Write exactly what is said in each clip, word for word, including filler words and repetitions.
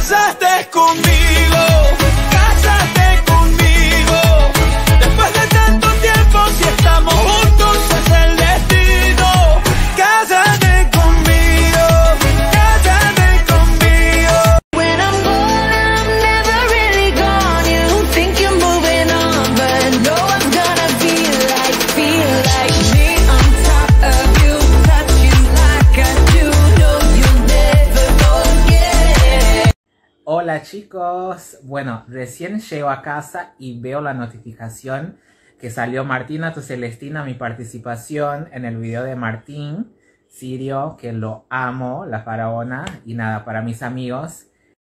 casaste conmigo, casaste conmigo. Después de tanto tiempo, si estamos juntos es el destino. Cásate conmigo, cásate conmigo. When I'm gone, I'm never really gone. You think you're moving on, but no one's gonna feel like, feel like me on top of you, touch you like I do. No, you'll never forget it. Hola chicos, bueno, recién llego a casa y veo la notificación que salió Martina tu Celestina, mi participación en el video de Martín Sirio, que lo amo, la faraona, y nada, para mis amigos.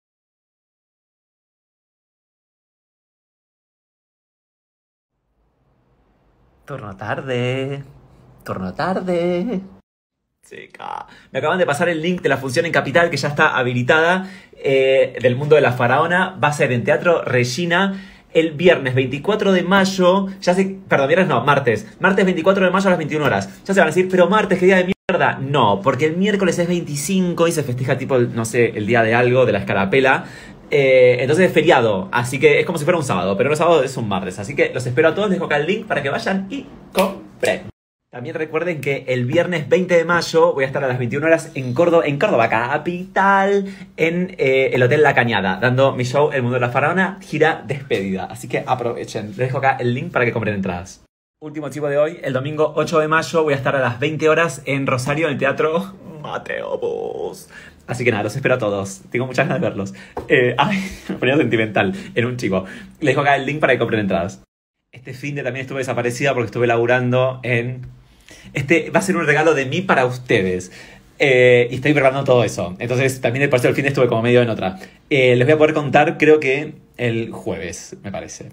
Turno tarde, turno tarde. Chica, me acaban de pasar el link de la función en Capital que ya está habilitada, eh, del mundo de la faraona. Va a ser en Teatro Regina el viernes veinticuatro de mayo. Ya sé, perdón, viernes no, martes. Martes veinticuatro de mayo a las veintiuna horas. Ya se van a decir, pero martes, ¿qué día de mierda? No, porque el miércoles es veinticinco y se festeja tipo, no sé, el día de algo, de la escarapela. Eh, entonces es feriado, así que es como si fuera un sábado, pero no es sábado, es un martes. Así que los espero a todos, les dejo acá el link para que vayan y compren. También recuerden que el viernes veinte de mayo voy a estar a las veintiuna horas en Córdoba, en Córdoba capital, en eh, el Hotel La Cañada, dando mi show El Mundo de la Faraona, gira despedida. Así que aprovechen, les dejo acá el link para que compren entradas. Último chivo de hoy, el domingo ocho de mayo voy a estar a las veinte horas en Rosario, en el Teatro Mateo Bus. Así que nada, los espero a todos. Tengo muchas ganas de verlos. Eh, ay, me ponía sentimental en un chivo. Les dejo acá el link para que compren entradas. Este fin de también estuve desaparecida porque estuve laburando en... Este va a ser un regalo de mí para ustedes. Eh, y estoy preparando todo eso. Entonces también el paseo del fin de estuve como medio en otra. Eh, les voy a poder contar, creo que el jueves, me parece.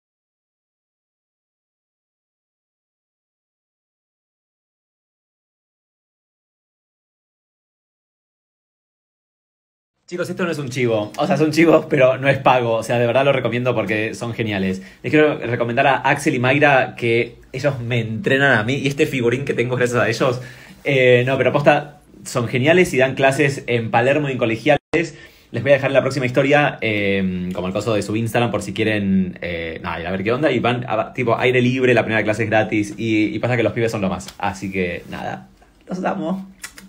Chicos, esto no es un chivo. O sea, son chivos, pero no es pago. O sea, de verdad lo recomiendo porque son geniales. Les quiero recomendar a Axel y Mayra que ellos me entrenan a mí. Y este figurín que tengo gracias a ellos. Eh, no, pero aposta, son geniales y dan clases en Palermo y en colegiales. Les voy a dejar la próxima historia, eh, como el coso de su Instagram, por si quieren eh, nada, ir a ver qué onda. Y van a, tipo, aire libre, la primera clase es gratis. Y, y pasa que los pibes son lo más. Así que nada, los amo.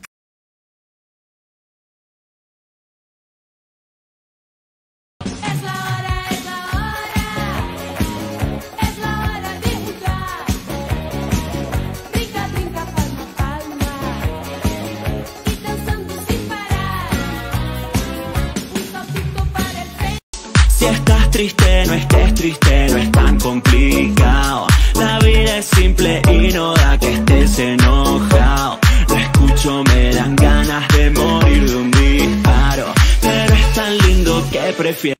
Si estás triste, no estés triste, no es tan complicado. La vida es simple y no da que estés enojado. Lo escucho, me dan ganas de morir de un disparo, pero es tan lindo que prefiero.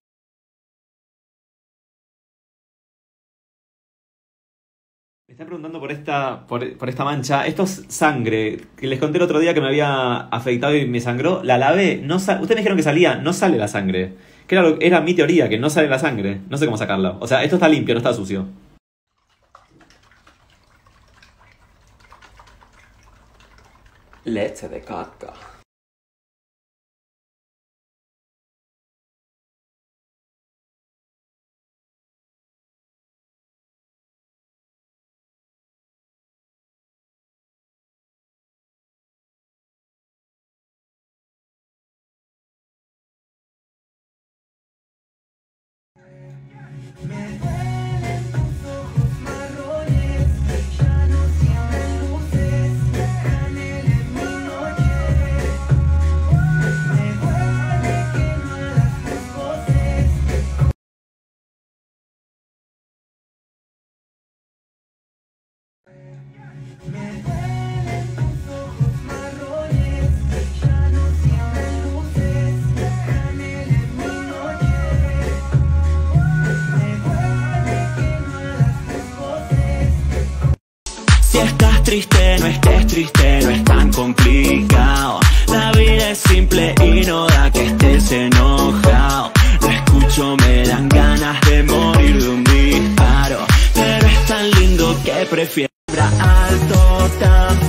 Me están preguntando por esta, por, por esta mancha. Esto es sangre. Que les conté el otro día que me había afeitado y me sangró. La lavé. No Ustedes me dijeron que salía. No sale la sangre. Que era, era mi teoría, que no sale la sangre. No sé cómo sacarla. O sea, esto está limpio, no está sucio. Leche de caca. Me duelen tus ojos marrones, ya no tienen luces, canela en mi noche. Me duele que no hagas las voces. Me duelen tus ojos marrones, ya no tienen luces, canela en mi noche. Si estás triste, no estés triste, no es tan complicado. La vida es simple y no da que estés enojado. Lo escucho, me dan ganas de morir de un disparo, pero es tan lindo que prefiero alto, tan